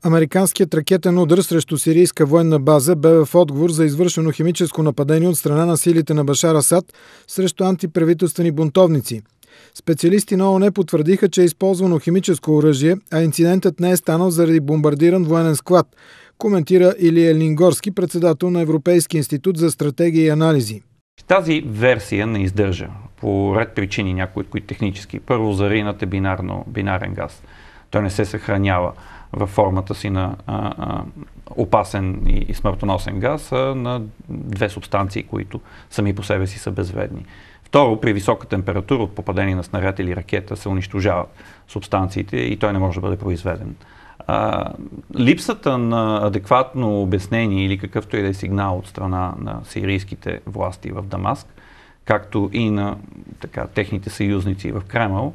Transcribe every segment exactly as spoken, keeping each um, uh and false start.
Американският ракетен удар срещу сирийска военна база бе в отговор за извършено химическо нападение от страна на силите на Башар Асад срещу антиправителствени бунтовници. Специалисти на ООН потвърдиха, че е използвано химическо оръжие, а инцидентът не е станал заради бомбардиран военен склад, коментира Илия Лингорски, председател на Европейския институт за стратегия и анализи. Тази версия не издържа по ред причини, някои от които технически. Първо, заринът е бинарно, бинарен газ. Той не се съхранява във формата си на а, а, опасен и, и смъртоносен газ, а на две субстанции, които сами по себе си са безвредни. Второ, при висока температура от попадение на снаряд или ракета се унищожават субстанциите и той не може да бъде произведен. А, липсата на адекватно обяснение или какъвто и да е сигнал от страна на сирийските власти в Дамаск, както и на така, техните съюзници в Кремъл,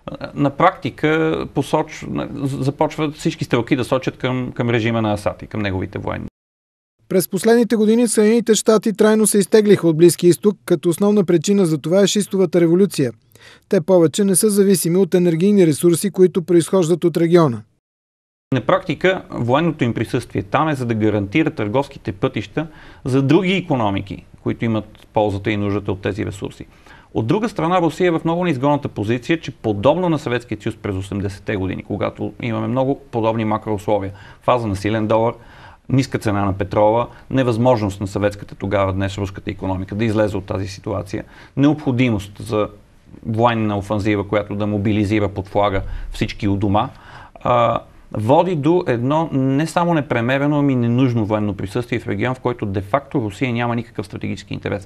на практика посоч... започват всички стрелки да сочат към, към режима на Асад и към неговите военни. През последните години Съединените щати трайно се изтеглиха от Близкия изток, като основна причина за това е шистовата революция. Те повече не са зависими от енергийни ресурси, които произхождат от региона. На практика военното им присъствие там е за да гарантира търговските пътища за други икономики, които имат ползата и нуждата от тези ресурси. От друга страна, Русия е в много неизгодната позиция, че подобно на Съветския съюз през осемдесетте години, когато имаме много подобни макроусловия, фаза на силен долар, ниска цена на петрола, невъзможност на съветската тогава днес руската икономика да излезе от тази ситуация, необходимост за военна офанзива, която да мобилизира под флага всички у дома, а, води до едно не само непремерено, ами ненужно военно присъствие в регион, в който де-факто Русия няма никакъв стратегически интерес.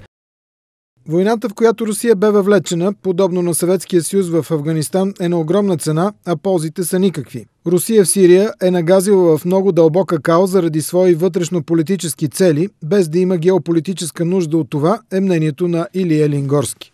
Войната, в която Русия бе въвлечена, подобно на Съветския съюз в Афганистан, е на огромна цена, а ползите са никакви. Русия в Сирия е нагазила в много дълбока кауза заради свои вътрешно-политически цели, без да има геополитическа нужда от това, е мнението на Илия Лингорски.